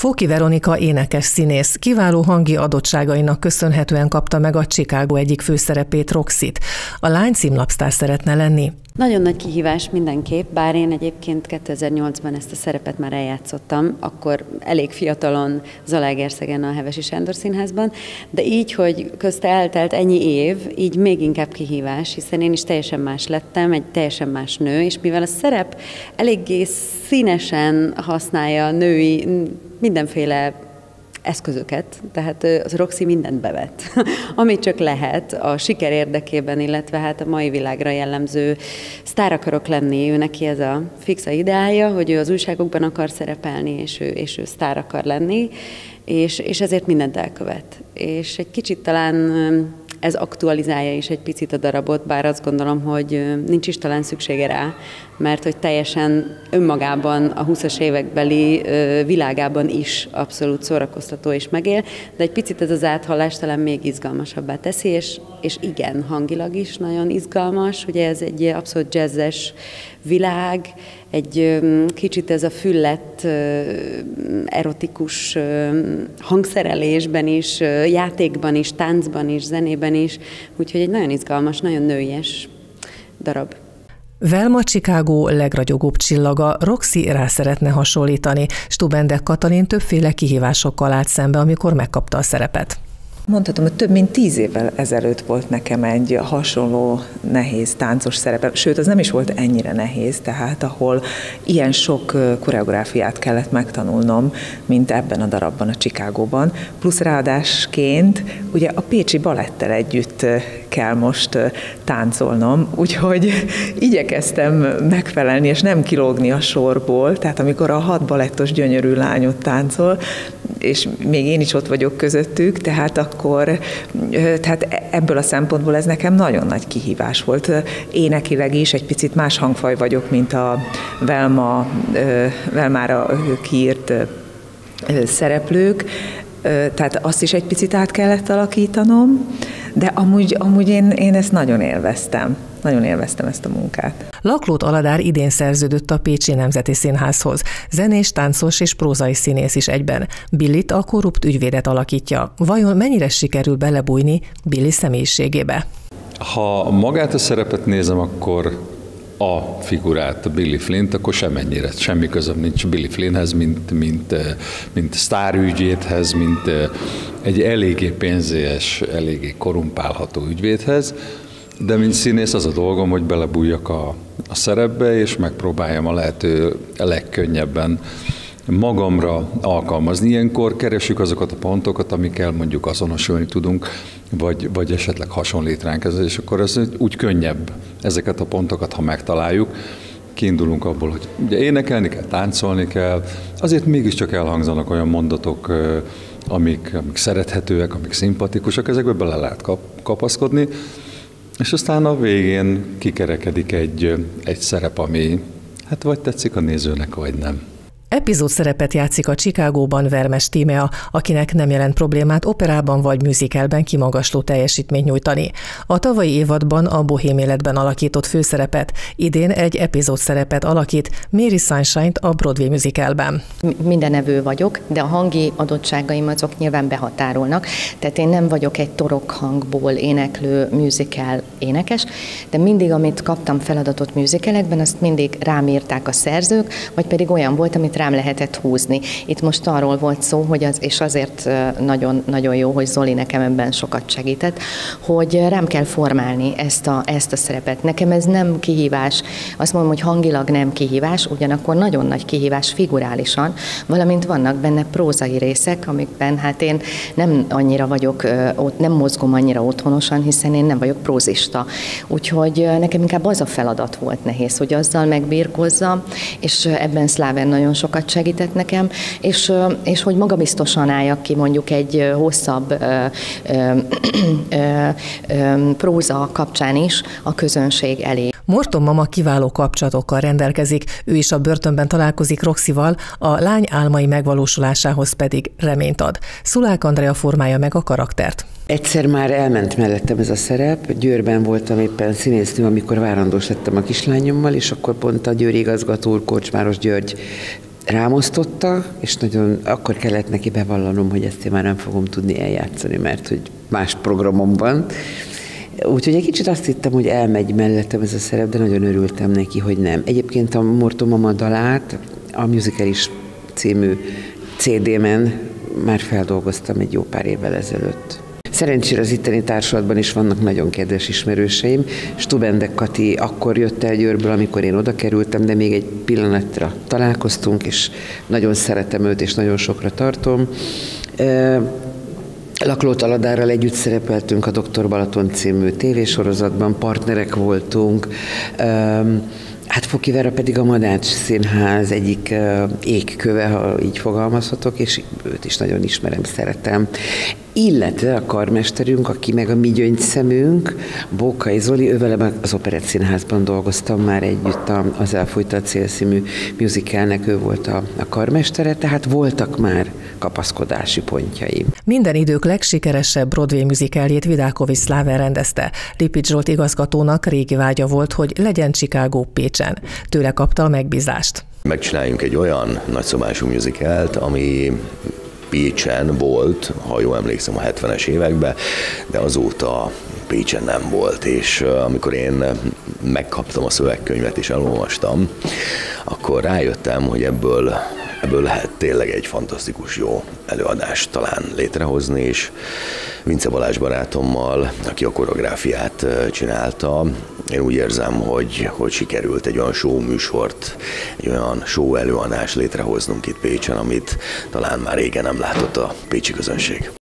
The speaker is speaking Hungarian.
Fóki Veronika énekes színész kiváló hangi adottságainak köszönhetően kapta meg a Chicago egyik főszerepét, Roxyt. A lány címlapsztár szeretne lenni. Nagyon nagy kihívás mindenképp, bár én egyébként 2008-ban ezt a szerepet már eljátszottam, akkor elég fiatalon Zalaegerszegen a Hevesi Sándor Színházban, de így, hogy közte eltelt ennyi év, így még inkább kihívás, hiszen én is teljesen más lettem, egy teljesen más nő, és mivel a szerep eléggé színesen használja a női mindenféle eszközöket, tehát az Roxy mindent bevett, amit csak lehet a siker érdekében, illetve hát a mai világra jellemző sztár akarok lenni, ő neki ez a fixa ideája, hogy ő az újságokban akar szerepelni, és ő sztár akar lenni, és ezért mindent elkövet. És egy kicsit talán ez aktualizálja is egy picit a darabot, bár azt gondolom, hogy nincs is talán szüksége rá, mert hogy teljesen önmagában a 20-as évekbeli világában is abszolút szórakoztató és megél, de egy picit ez az áthallás talán még izgalmasabbá teszi, és igen, hangilag is nagyon izgalmas, ugye ez egy abszolút jazzes világ, egy kicsit ez a füllett, erotikus hangszerelésben is, játékban is, táncban is, zenében is, úgyhogy egy nagyon izgalmas, nagyon nőies darab. Velma Chicago legragyogóbb csillaga, Roxy rá szeretne hasonlítani. Stubendek Katalin többféle kihívásokkal állt szembe, amikor megkapta a szerepet. Mondhatom, hogy több mint 10 évvel ezelőtt volt nekem egy hasonló nehéz táncos szerepe, sőt, az nem is volt ennyire nehéz, tehát ahol ilyen sok koreográfiát kellett megtanulnom, mint ebben a darabban, a Chicagóban, plusz ráadásként ugye a Pécsi Balettel együtt kell most táncolnom, úgyhogy igyekeztem megfelelni, és nem kilógni a sorból, tehát amikor a 6 balettos gyönyörű lányot táncol, és még én is ott vagyok közöttük, tehát ebből a szempontból ez nekem nagyon nagy kihívás volt. Énekileg is egy picit más hangfaj vagyok, mint a Velmára kiírt szereplők, tehát azt is egy picit át kellett alakítanom, de amúgy én ezt nagyon élveztem. Nagyon élveztem ezt a munkát. Laklót Aladár idén szerződött a Pécsi Nemzeti Színházhoz. Zenés, táncos és prózai színész is egyben. Billit, a korrupt ügyvédet alakítja. Vajon mennyire sikerül belebújni Billy személyiségébe? Ha magát a szerepet nézem, akkor a figurát, a Billy Flint, akkor semmi közöm nincs Billy Flinthez, mint sztárügyvédhez, mint egy eléggé pénzélyes, eléggé korumpálható ügyvédhez. De mint színész az a dolgom, hogy belebújjak a szerepbe, és megpróbáljam a lehető legkönnyebben magamra alkalmazni. Ilyenkor keresjük azokat a pontokat, amikkel mondjuk azonosulni tudunk, vagy esetleg hasonlít ránk ez, és akkor ez úgy könnyebb ezeket a pontokat, ha megtaláljuk. Kiindulunk abból, hogy ugye énekelni kell, táncolni kell, azért mégiscsak elhangzanak olyan mondatok, amik szerethetőek, amik szimpatikusak, ezekbe bele lehet kapaszkodni, és aztán a végén kikerekedik egy szerep, ami hát vagy tetszik a nézőnek, vagy nem. Epizód szerepet játszik a Chicagóban Vermes Tímea, akinek nem jelent problémát operában vagy musicalben kimagasló teljesítményt nyújtani. A tavalyi évadban a Bohém életben alakított főszerepet, idén egy epizód szerepet alakít, Mary Sunshine-t a Broadway musicalben. Mindenevő vagyok, de a hangi adottságaim azok nyilván behatárolnak, tehát én nem vagyok egy torokhangból éneklő musical énekes, de mindig, amit kaptam feladatot musicalekben, azt mindig rám írták a szerzők, vagy pedig olyan volt, amit rám lehetett húzni. Itt most arról volt szó, hogy és azért nagyon, nagyon jó, hogy Zoli nekem ebben sokat segített, hogy rám kell formálni ezt a szerepet. Nekem ez nem kihívás, azt mondom, hogy hangilag nem kihívás, ugyanakkor nagyon nagy kihívás figurálisan, valamint vannak benne prózai részek, amikben hát én nem annyira vagyok, nem mozgom annyira otthonosan, hiszen én nem vagyok prózista. Úgyhogy nekem inkább az a feladat volt nehéz, hogy azzal megbirkózzam, és ebben Szláven nagyon sokat segített nekem, és hogy magabiztosan álljak ki mondjuk egy hosszabb próza kapcsán is a közönség elé. Morton mama kiváló kapcsolatokkal rendelkezik, ő is a börtönben találkozik Roxyval, a lány álmai megvalósulásához pedig reményt ad. Szulák Andrea formálja meg a karaktert. Egyszer már elment mellettem ez a szerep, Győrben voltam éppen színésznő, amikor várandós lettem a kislányommal, és akkor pont a győri igazgató úr, Korcsmáros György rámosztotta, és nagyon akkor kellett neki bevallanom, hogy ezt én már nem fogom tudni eljátszani, mert hogy más programom van. Úgyhogy egy kicsit azt hittem, hogy elmegy mellettem ez a szerep, de nagyon örültem neki, hogy nem. Egyébként a Morto Mama dalát a Musicalis című CD-men már feldolgoztam egy jó pár évvel ezelőtt. Szerencsére az itteni társulatban is vannak nagyon kedves ismerőseim. Stubendek Kati akkor jött el Győrből, amikor én oda kerültem, de még egy pillanatra találkoztunk, és nagyon szeretem őt, és nagyon sokra tartom. Lakló Taladárral együtt szerepeltünk a Dr. Balaton című tévésorozatban, partnerek voltunk. Hát Foki Vera pedig a Madács Színház egyik égköve, ha így fogalmazhatok, és őt is nagyon ismerem, szeretem. Illetve a karmesterünk, aki meg a mi gyöngyszemünk, Bókai Zoli, ővele az Operett Színházban dolgoztam már együtt az Elfújta a cél című musicalnek, ő volt a karmestere, tehát voltak már kapaszkodási pontjaim. Minden idők legsikeresebb Broadway musicaljét Vidákovics Szláven rendezte. Lippics Zsolt igazgatónak régi vágya volt, hogy legyen Chicago Pécsen. Tőle kapta a megbízást. Megcsináljunk egy olyan nagyszabású musicalt, ami Pécsen volt, ha jól emlékszem, a 70-es években, de azóta Pécsen nem volt, és amikor én megkaptam a szövegkönyvet és elolvastam, akkor rájöttem, hogy ebből lehet tényleg egy fantasztikus jó előadást talán létrehozni, és Vince Balázs barátommal, aki a koreográfiát csinálta, én úgy érzem, hogy sikerült egy olyan show műsort, egy olyan show előadást létrehoznunk itt Pécsen, amit talán már régen nem látott a pécsi közönség.